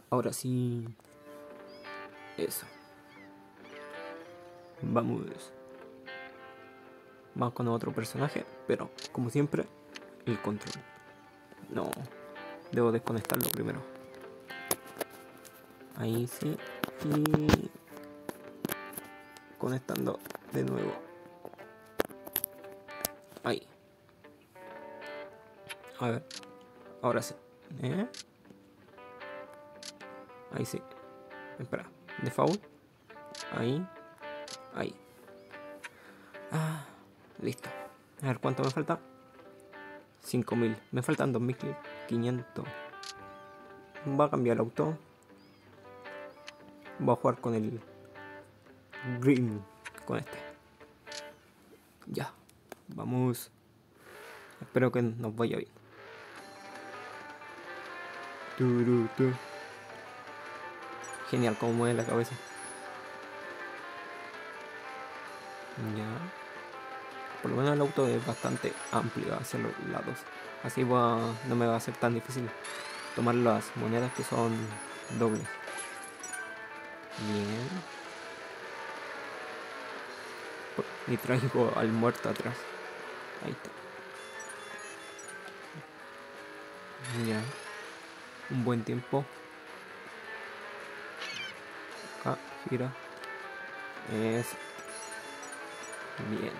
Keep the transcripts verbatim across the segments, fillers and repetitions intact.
Ahora sí. Eso. Vamos. Vamos con otro personaje, pero como siempre, el control. No. Debo desconectarlo primero. Ahí sí. Y conectando de nuevo. Ahí. A ver. Ahora sí. ¿Eh? Ahí sí. Espera. Default. Ahí. Ahí. Ah. Listo. A ver cuánto me falta. cinco mil. Me faltan dos mil quinientos. Voy a cambiar el auto. Voy a jugar con el green. Con este. Ya. Vamos. Espero que nos vaya bien. Turu, tu. Genial como mueve la cabeza. Ya. Por lo menos el auto es bastante amplio hacia los lados. Así va, no me va a ser tan difícil tomar las monedas que son dobles. Bien. Y traigo al muerto atrás. Ahí está. Ya. Un buen tiempo. Acá, gira. Eso. Bien.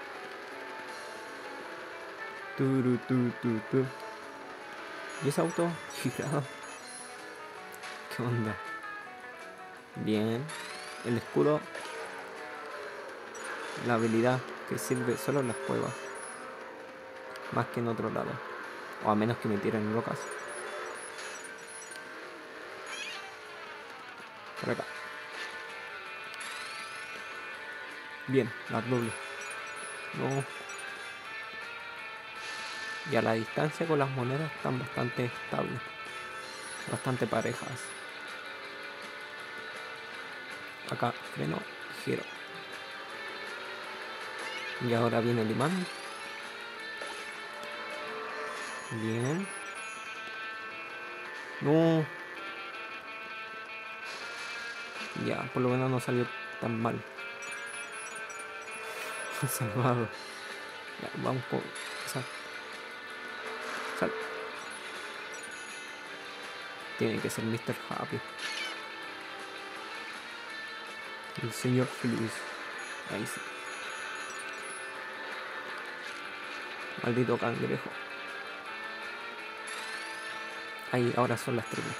Turu, tu, tu, tu. ¿Y ese auto? Girado. ¿Qué onda? Bien. El escudo. La habilidad que sirve solo en las cuevas. Más que en otro lado. O a menos que me tiren rocas. Por acá. Bien, las dobles. No. Y a la distancia con las monedas están bastante estables. Bastante parejas. Acá freno, giro. Y ahora viene el imán. Bien. No. Ya, por lo menos no salió tan mal. Salvado. Ya, vamos con... Sal. Sal. Tiene que ser mister Happy. El señor feliz. Ahí sí. Maldito cangrejo. Ahí, ahora son las tres.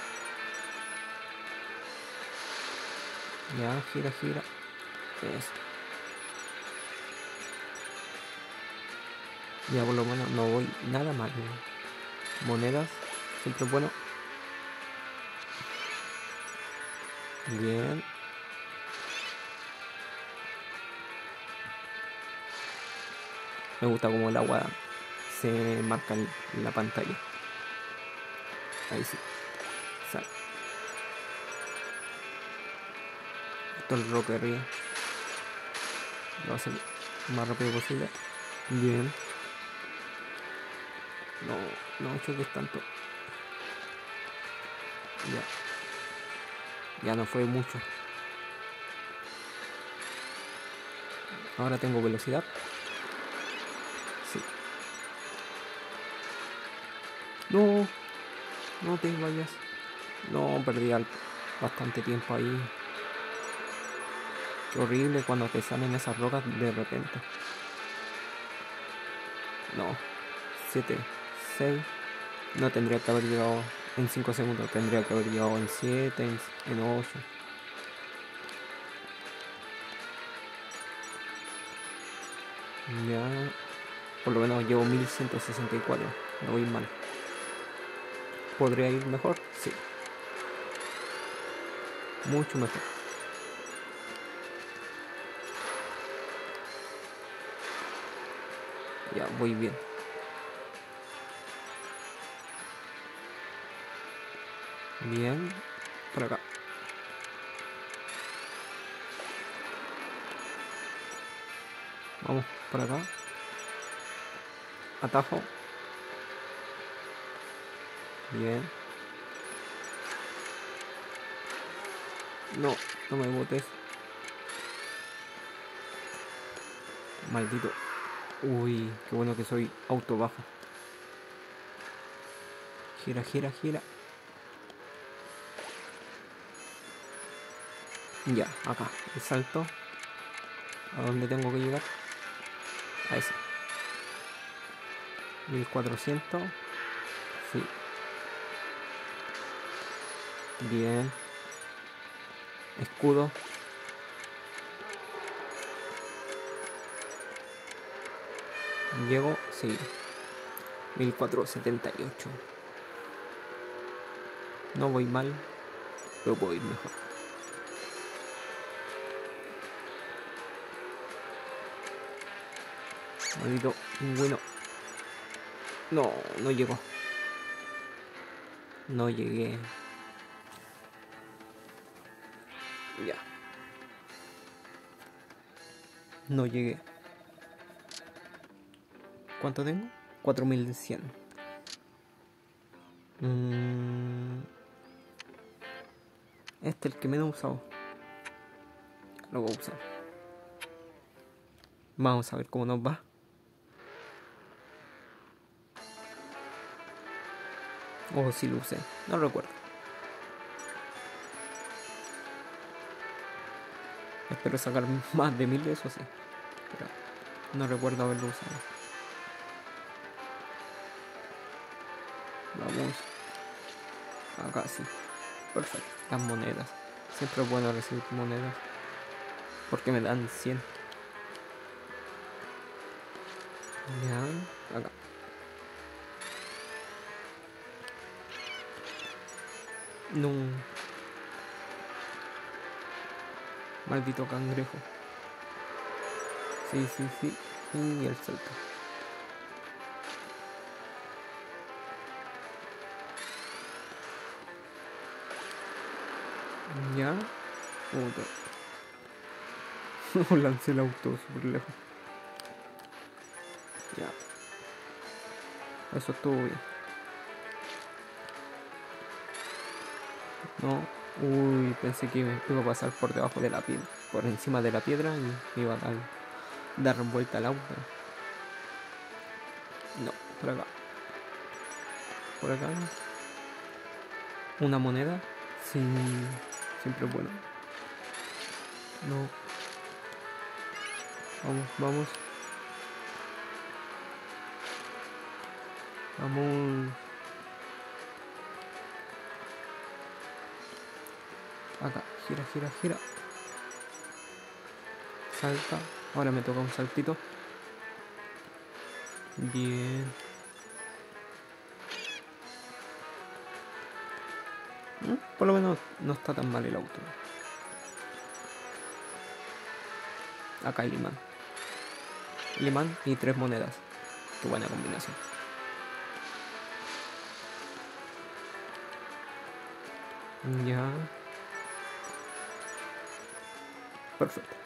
Ya, gira, gira. Eso. Ya por lo menos no voy nada mal. Monedas, siempre es bueno. Bien. Me gusta como el agua se marca en la pantalla. Ahí sí. Sale. Esto es el rock arriba. Lo voy a hacer lo más rápido posible. Bien. No, no choques tanto. Ya. Ya no fue mucho. Ahora tengo velocidad. Sí. No. No te vayas. No, perdí bastante tiempo ahí. Qué horrible cuando te salen esas rocas de repente. No. siete, seis. No tendría que haber llegado en cinco segundos. Tendría que haber llegado en siete, en, en ocho. Ya. Por lo menos llevo mil ciento sesenta y cuatro. No voy mal. ¿Podría ir mejor? Sí. Mucho mejor. Ya, voy bien. Bien. Por acá. Vamos, por acá. Atajo. Bien. No, no me botes. Maldito. Uy, qué bueno que soy auto bajo. Gira, gira, gira. Ya, acá. El salto. ¿A dónde tengo que llegar? A ese. mil cuatrocientos. Sí. Bien. Escudo. Llego, sí. mil cuatrocientos setenta y ocho. No voy mal, pero puedo ir mejor. Maldito pingüino. No, no llegó. No llegué. Ya. No llegué. ¿Cuánto tengo? cuatro mil cien. Mm. Este es el que menos he usado. Lo voy a usar. Vamos a ver cómo nos va. O si lo usé. No recuerdo. Espero sacar más de mil, eso sí. Pero no recuerdo haberlo usado. Vamos. Acá sí. Perfecto. Las monedas. Siempre es bueno recibir monedas. Porque me dan cien. Ya. Acá. No. Maldito cangrejo. Sí, sí, sí. Y el salto. Ya. Otro. Lancé el auto súper lejos. Ya. Eso estuvo bien. No. Uy, pensé que me iba a pasar por debajo de la piedra. Por encima de la piedra y me iba a dar, dar vuelta al auto. No, por acá. Por acá. Una moneda. Sí. Siempre es bueno. No. Vamos, vamos. Vamos. Acá, gira, gira, gira. Salta. Ahora me toca un saltito. Bien. ¿Mm? Por lo menos no está tan mal el auto. Acá hay imán. El imán y tres monedas. Qué buena combinación. Ya. Perfecto.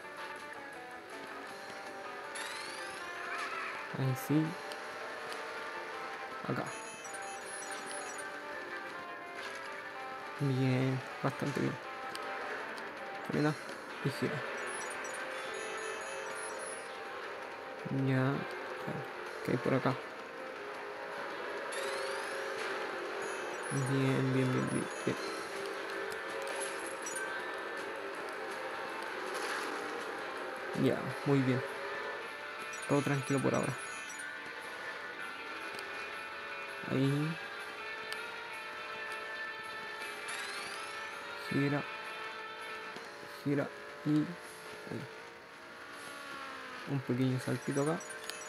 Ahí sí. Acá. Bien. Bastante bien. Frena y gira. Ya. ¿Qué hay por acá? Bien, bien, bien, bien, bien. Ya, muy bien. Todo tranquilo por ahora. Ahí. Gira. Gira. Y ahí. Un pequeño saltito acá.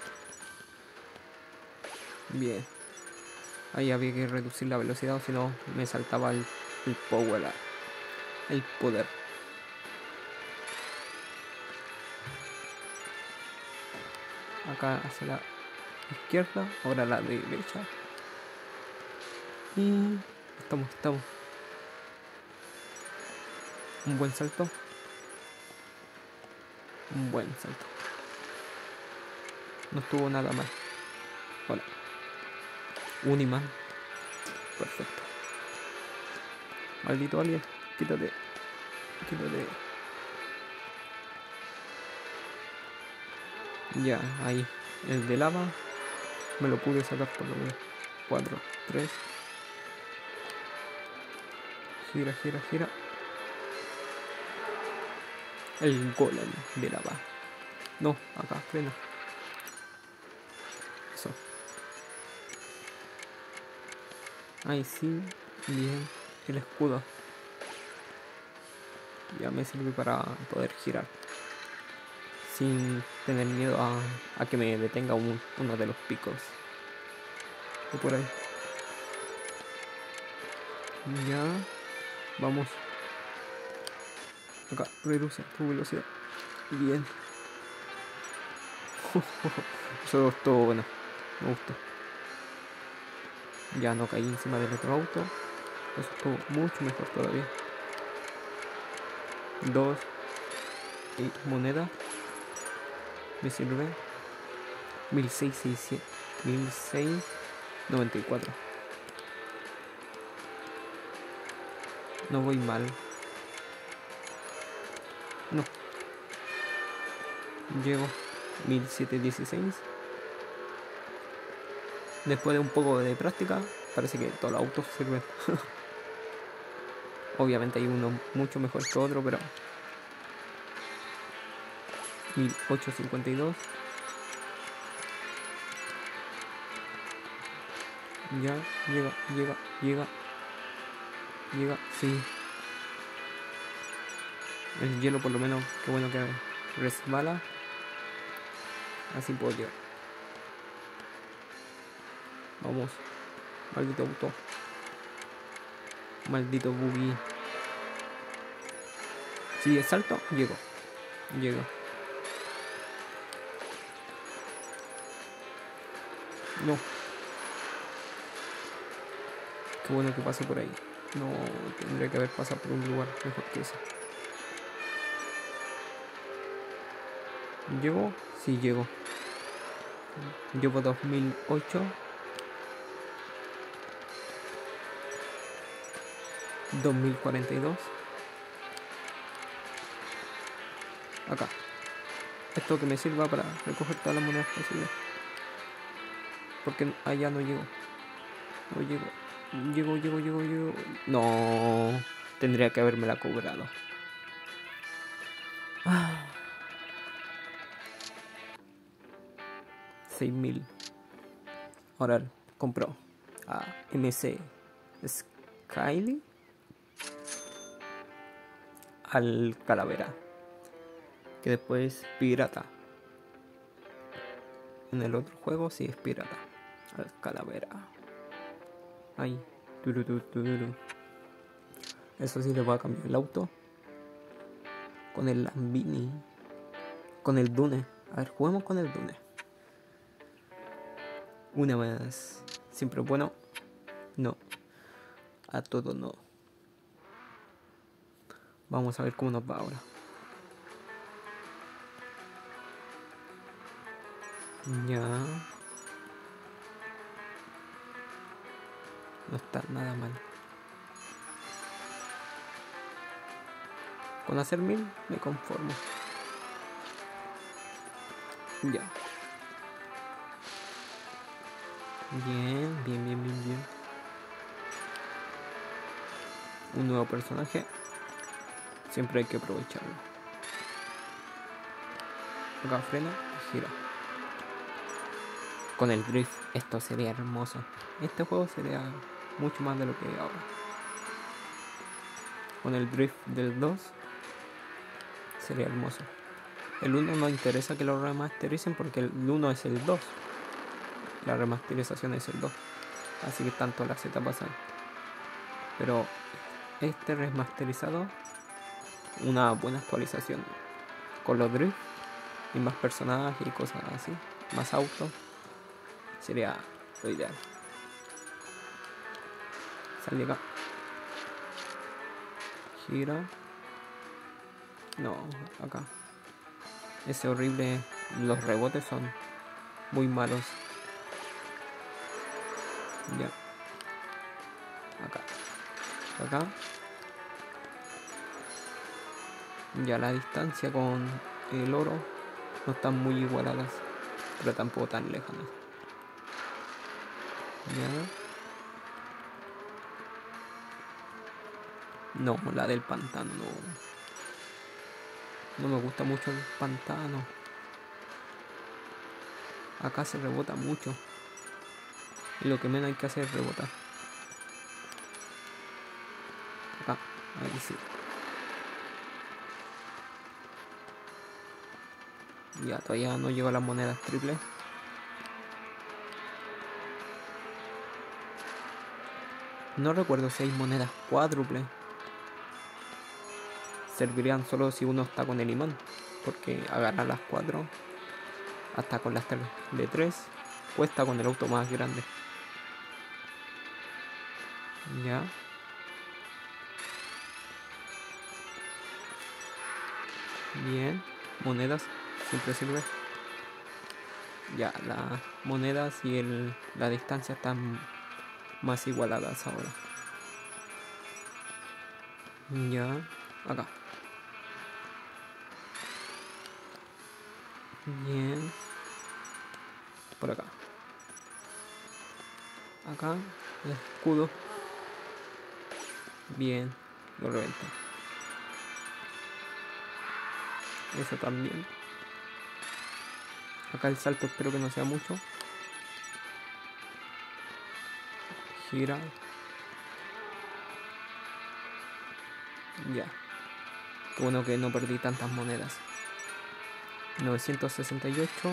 Bien. Ahí había que reducir la velocidad, o si no me saltaba el, el power, el poder. Acá hacia la izquierda, ahora la derecha. Y estamos, estamos. Un buen salto. Un buen salto. No estuvo nada mal. Hola. Un imán. Perfecto. Maldito alien, quítate. poquito de... Ya, ahí. El de lava me lo pude sacar por lo menos. cuatro, tres. Gira, gira, gira. El golem de lava. No, acá, frena. Eso. Ahí sí, bien. El escudo. Ya me sirve para poder girar. Sin tener miedo a, a que me detenga un, uno de los picos. Y por ahí. Ya. Vamos. Acá, reduce tu velocidad. Bien. Eso estuvo bueno. Me gustó. Ya no caí encima del otro auto. Eso estuvo mucho mejor todavía. Dos. Y moneda. Me sirve. mil seiscientos noventa y cuatro. No voy mal. No. Llego. mil setecientos dieciséis. Después de un poco de práctica, parece que todos los autos sirven. Obviamente hay uno mucho mejor que otro, pero... mil ochocientos cincuenta y dos. Ya, llega, llega, llega. Llega, sí. El hielo por lo menos, qué bueno que resbala. Así puedo llegar. Vamos. Maldito auto. Maldito buggy. Si es salto, llego. Llego. No. Qué bueno que pase por ahí. No tendría que haber pasado por un lugar mejor que ese. ¿Llego? Sí, llego. Llevo dos mil ocho. dos mil cuarenta y dos. Acá. Esto que me sirva para recoger todas las monedas posibles. Porque allá no llego. No llego. Llego, llego, llego, llego. No. Tendría que haberme la cobrado. Ah. seis mil. Ahora compro a M C Skyly al calavera, que después pirata. En el otro juego sí es pirata. Al calavera. Ahí. Eso sí le voy a cambiar el auto. Con el Lamborghini. Con el Dune. A ver, juguemos con el Dune. Una más. Siempre bueno. No. A todo no. Vamos a ver cómo nos va ahora. Ya. No está nada mal. Con hacer mil me conformo. Ya. Bien, bien, bien, bien, bien. Un nuevo personaje. Siempre hay que aprovecharlo. Acá frena y gira. Con el drift esto sería hermoso. Este juego sería mucho más de lo que hay ahora. Con el drift del dos sería hermoso. El uno no interesa que lo remastericen porque el uno es el dos. La remasterización es el dos. Así que tanto la Z pasan. Pero este remasterizado, una buena actualización con los drift y más personajes y cosas así, más autos, sería lo ideal. Sale acá. Gira. No, acá. Ese horrible. Los rebotes son muy malos. Ya. Acá. Acá. Ya la distancia con el oro no están muy igualadas, pero tampoco tan lejanas. Ya. No, la del pantano no. No me gusta mucho el pantano. Acá se rebota mucho. Y lo que menos hay que hacer es rebotar. Acá, ahí sí. Ya, todavía no llego a las monedas triples. No recuerdo si hay monedas cuádruples. Servirían solo si uno está con el imán. Porque agarrar las cuatro, hasta con las de tres, cuesta con el auto más grande. Ya. Bien. Monedas. Siempre sirve. Ya, las monedas y el, la distancia están más igualadas ahora. Ya. Acá. Bien. Por acá. Acá. El escudo. Bien. Lo reventé. Eso también. Acá el salto espero que no sea mucho. Gira. Ya. Qué bueno que no perdí tantas monedas. novecientos sesenta y ocho.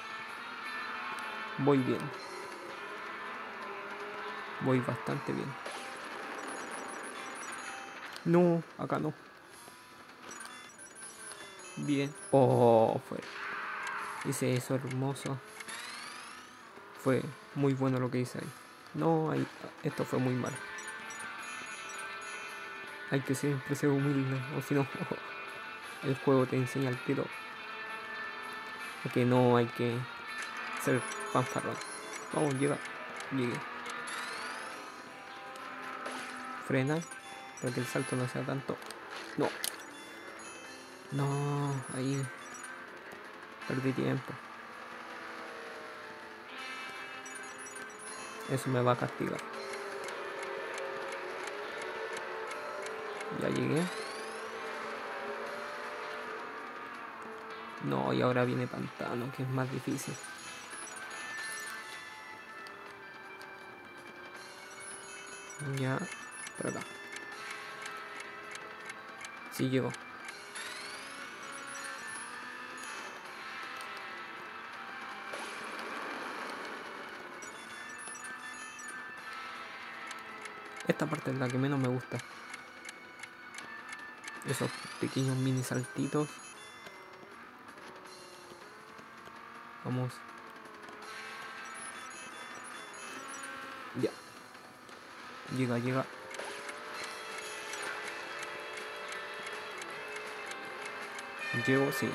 Voy bien. Voy bastante bien. No, acá no. Bien. Oh, fue. Hice eso hermoso. Fue muy bueno lo que hice ahí. No, ahí, esto fue muy mal. Hay que siempre ser humilde, o si no, el juego te enseña el tiro. Que no hay que ser fanfarrón. Vamos, llega. Llegué. Frena, para que el salto no sea tanto. No. No, ahí perdí tiempo. Eso me va a castigar. Ya llegué. No, y ahora viene pantano, que es más difícil. Ya, por acá. Sí llego. Esta parte es la que menos me gusta. Esos pequeños mini saltitos. Vamos. Ya. Llega, llega. Llego, sí.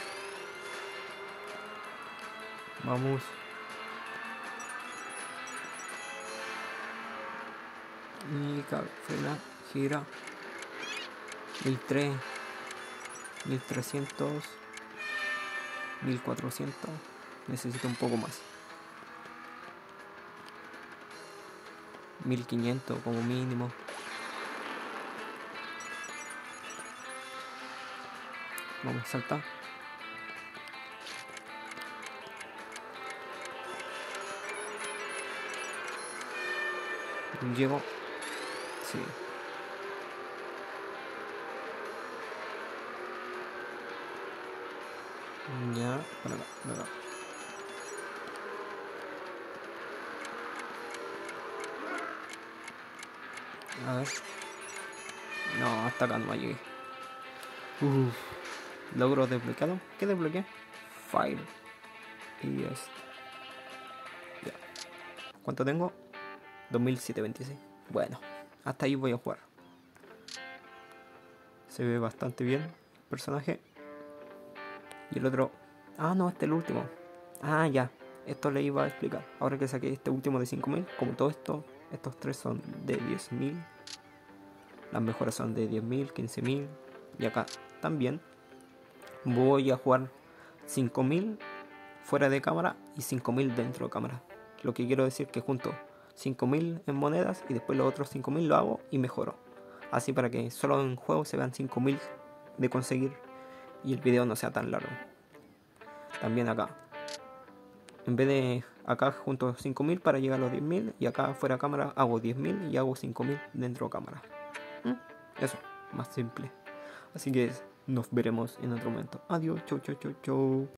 Vamos. Y frena, gira. mil tres. mil trescientos. mil cuatrocientos. Necesito un poco más. mil quinientos como mínimo. Vamos a saltar. Llego. Sí. Ya, por acá, por acá. A ver. No, hasta acá no llegué. Uff. Logro desbloqueado. ¿Qué desbloqueé? Fire. Y esto. Ya. ¿Cuánto tengo? dos mil setecientos veintiséis. Bueno, hasta ahí voy a jugar. Se ve bastante bien el personaje. Y el otro. Ah, no, este es el último. Ah, ya. Esto le iba a explicar. Ahora que saqué este último de cinco mil, como todo esto, estos tres son de diez mil. Las mejoras son de diez mil, quince mil. Y acá también voy a jugar cinco mil fuera de cámara y cinco mil dentro de cámara. Lo que quiero decir que junto cinco mil en monedas y después los otros cinco mil lo hago y mejoro. Así para que solo en juego se vean cinco mil de conseguir y el video no sea tan largo. También acá, en vez de acá junto cinco mil para llegar a los diez mil y acá fuera de cámara hago diez mil y hago cinco mil dentro de cámara. ¿Mm? Eso, más simple. Así que nos veremos en otro momento. Adiós, chau, chau, chau, chau.